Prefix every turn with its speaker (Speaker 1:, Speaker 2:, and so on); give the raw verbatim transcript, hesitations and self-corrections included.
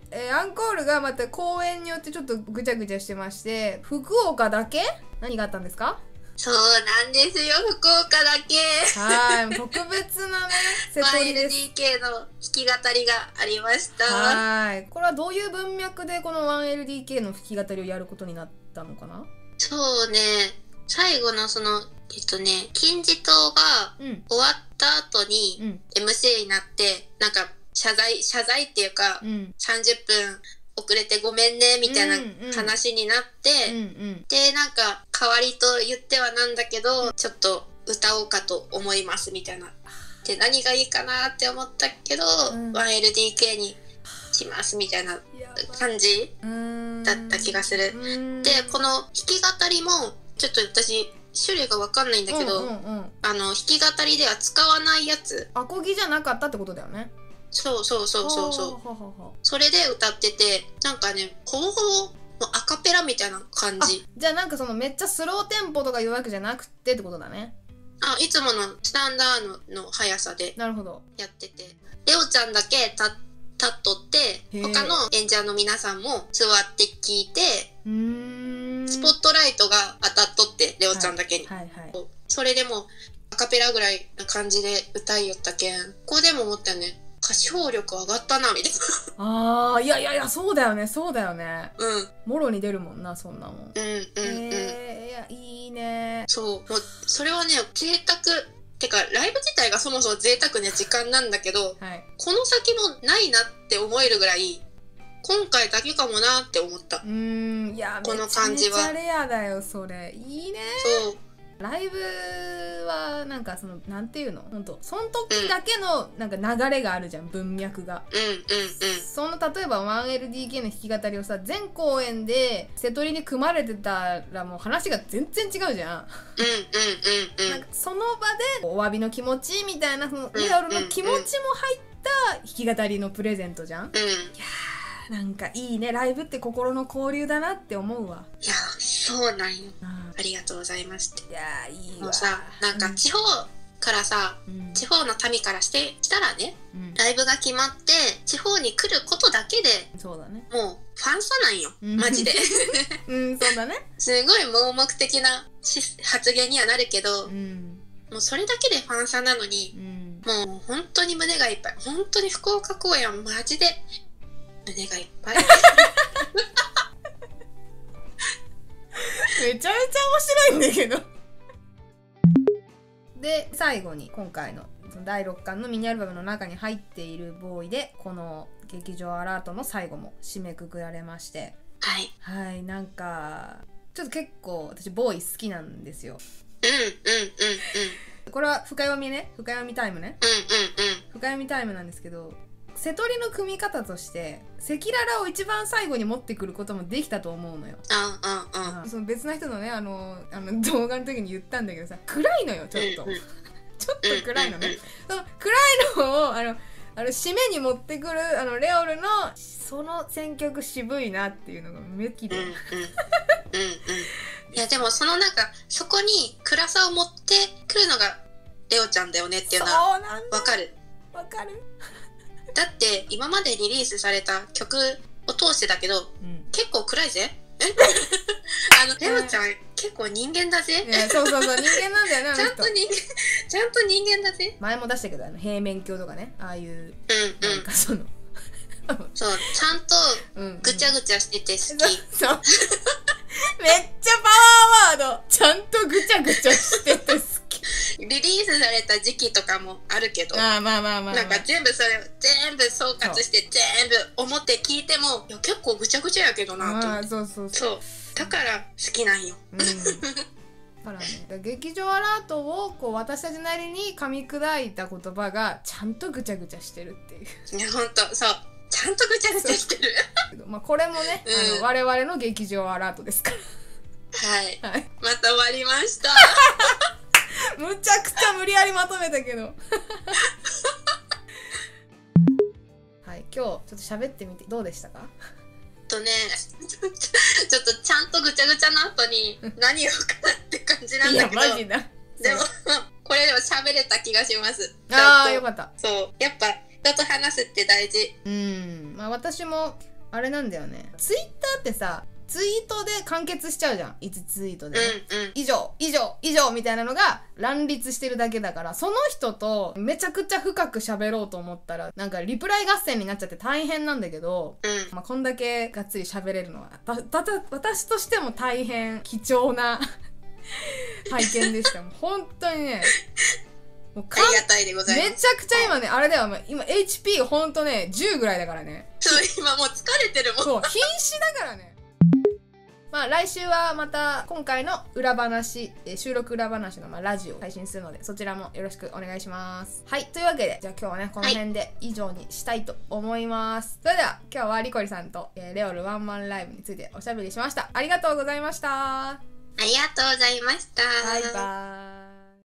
Speaker 1: えー、アンコールがまた公演によってちょっとぐちゃぐちゃしてまして、福岡だけ何があったんですか？
Speaker 2: そうなんですよ、福岡だけ。
Speaker 1: はい、特別なね、瀬戸りです。
Speaker 2: ワンエルディーケー の弾き語りがありました。
Speaker 1: はい。これはどういう文脈でこの ワンエルディーケー の弾き語りをやることになったのかな？
Speaker 2: そうね、最後のその、えっとね、金字塔が終わった後に エムシー になって、なんか謝罪、謝罪っていうか、うん、さんじゅっぷん遅れてごめんねみたいな話になって、うんうん、でなんか代わりと言ってはなんだけど、ちょっと歌おうかと思いますみたいな。で何がいいかなって思ったけど、うん、ワンエルディーケー にしますみたいな感じだった気がする。でこの弾き語りもちょっと私種類が分かんないんだけど、うんうんうん、あの弾き語りでは使わないやつ、
Speaker 1: アコギじゃなかったってことだよね。
Speaker 2: そうそうそうそうそう。それで歌ってて、なんかね、ほぼほぼアカペラみたいな感じ。
Speaker 1: じゃあなんかそのめっちゃスローテンポとかいうわけじゃなくてってことだね。
Speaker 2: あ、いつものスタンダードの速さでやってて、レオちゃんだけ立っとって、他の演者の皆さんも座って聴いて、うーん、スポットライトが当たっとって、レオちゃんだけに。はいはいはい、それでもアカペラぐらいな感じで歌いよったけん、ここでも思ったよね。歌唱力上がったなみたいな。
Speaker 1: ああ、いやいやいや、そうだよね、そうだよね。うん。もろに出るもんな、そんなもん。うんうんうん。えー、いや、いいね。
Speaker 2: そう、もう、それはね、贅沢。てか、ライブ自体がそもそも贅沢な時間なんだけど、はい、この先もないなって思えるぐらい、今回だけかもなって思った。
Speaker 1: うーん、いや、この感じは。めちゃめちゃレアだよ、それ。いいね。そう。ライブはなんかそのなんていうの、本当その時だけのなんか流れがあるじゃん、文脈が。うんうんうん。その例えば ワンエルディーケー の弾き語りをさ、全公演で瀬戸りに組まれてたらもう話が全然違うじゃん。うんうんうんうん。なんかその場でお詫びの気持ちみたいな、そのリアルの気持ちも入った弾き語りのプレゼントじゃん。うん。いやー、なんかいいね、ライブって心の交流だなって思うわ。
Speaker 2: いや、そうなんよ。ありがとうございますって。
Speaker 1: いやー、いいわ。
Speaker 2: もうさ、なんか地方からさ、うん、地方の民からしてしたらね、うん、ライブが決まって地方に来ることだけで、そうだね、もうファンサなんよ、うん、マジで。
Speaker 1: うん、そうだね。
Speaker 2: すごい盲目的な発言にはなるけど、うん、もうそれだけでファンサなのに、うん、もう本当に胸がいっぱい。本当に福岡公演はマジで胸がいっぱい。
Speaker 1: めちゃめちゃ面白いんだけど。で、最後に今回のそのだいろっかんのミニアルバムの中に入っているボーイで、この劇場アラートの最後も締めくくられまして、はい、はい、なんかちょっと結構私ボーイ好きなんですよ。うんうんうんうん。これは深読みね、深読みタイムね。うんうんうん。深読みタイムなんですけど、瀬戸りの組み方として赤裸々を一番最後に持ってくることもできたと思うのよ。うんうんうん。その別な人のね、あのあの動画の時に言ったんだけどさ、暗いのよちょっと、うんうん、ちょっと暗いのね。うんうん、その暗いのをあのあの締めに持ってくるあのレオルのその選曲渋いなっていうのがめっきり。うんうんうんうん。
Speaker 2: いやでもそのなんかそこに暗さを持ってくるのがレオちゃんだよねっていうのはわかる。
Speaker 1: わかる。
Speaker 2: だって今までリリースされた曲を通してだけど、うん、結構暗いぜ。あのレオちゃん、うん、結構人間だぜ。
Speaker 1: そうそうそう、人間なんだよね。
Speaker 2: ちゃんと人間、ちゃんと人間だぜ。
Speaker 1: 前も出したけど、あの平面鏡とかね、ああいう、うんうん、なんかその
Speaker 2: そう、ちゃんとぐちゃぐちゃしてて好き。うんうん、そ
Speaker 1: う。めっちゃパワーワード。ちゃんとぐちゃぐちゃしてて好き。
Speaker 2: リリースされた時期とかもあるけど、
Speaker 1: あ、まあまあまあ、まあ、
Speaker 2: なんか全部それ全部総括して全部思って聞いても、いや結構ぐちゃぐちゃやけどなと。あ、そうそうそう。そう。だから好きなんよ。うん、だ
Speaker 1: からね、劇場アラートをこう私たちなりに噛み砕いた言葉がちゃんとぐちゃぐちゃしてるっていう。
Speaker 2: いや、ほんとそう。ちゃんとぐちゃぐちゃしてる。
Speaker 1: まあこれもね、うん、あの我々の劇場アラートですから。
Speaker 2: はい。はい、また終わりました。
Speaker 1: むちゃくちゃ無理やりまとめたけど。はい、今日ちょっと喋ってみてどうでしたか？
Speaker 2: とね、ちょっとちゃんとぐちゃぐちゃの後に何をかなって感じなんだけど。いやマジだ。でもこれでも喋れた気がします。
Speaker 1: ああ、よかった。
Speaker 2: そう、やっぱ人と話すって大事。
Speaker 1: うん、まあ私もあれなんだよね。ツイッターってさ、ツイートで完結しちゃうじゃん。いちツイートでね、うんうん、以上以上以上みたいなのが乱立してるだけだから、その人とめちゃくちゃ深く喋ろうと思ったらなんかリプライ合戦になっちゃって大変なんだけど、うん、まあ、こんだけがっつり喋れるのはたたた私としても大変貴重な体験でした。もう本当にね、もうあ
Speaker 2: りがたいでございます。
Speaker 1: めちゃくちゃ今ね、あれだよ、今 エイチピー ほんとねじゅうぐらいだからね。
Speaker 2: そう今もう疲れてるもん。
Speaker 1: そう瀕死だからね。まあ来週はまた今回の裏話、えー、収録裏話のまあラジオを配信するので、そちらもよろしくお願いします。はい、というわけでじゃあ今日はねこの辺で以上にしたいと思います。はい、それでは今日はリコリさんと、えー、レオルワンマンライブについておしゃべりしました。ありがとうございました。
Speaker 2: ありがとうございました。
Speaker 1: バイバーイ。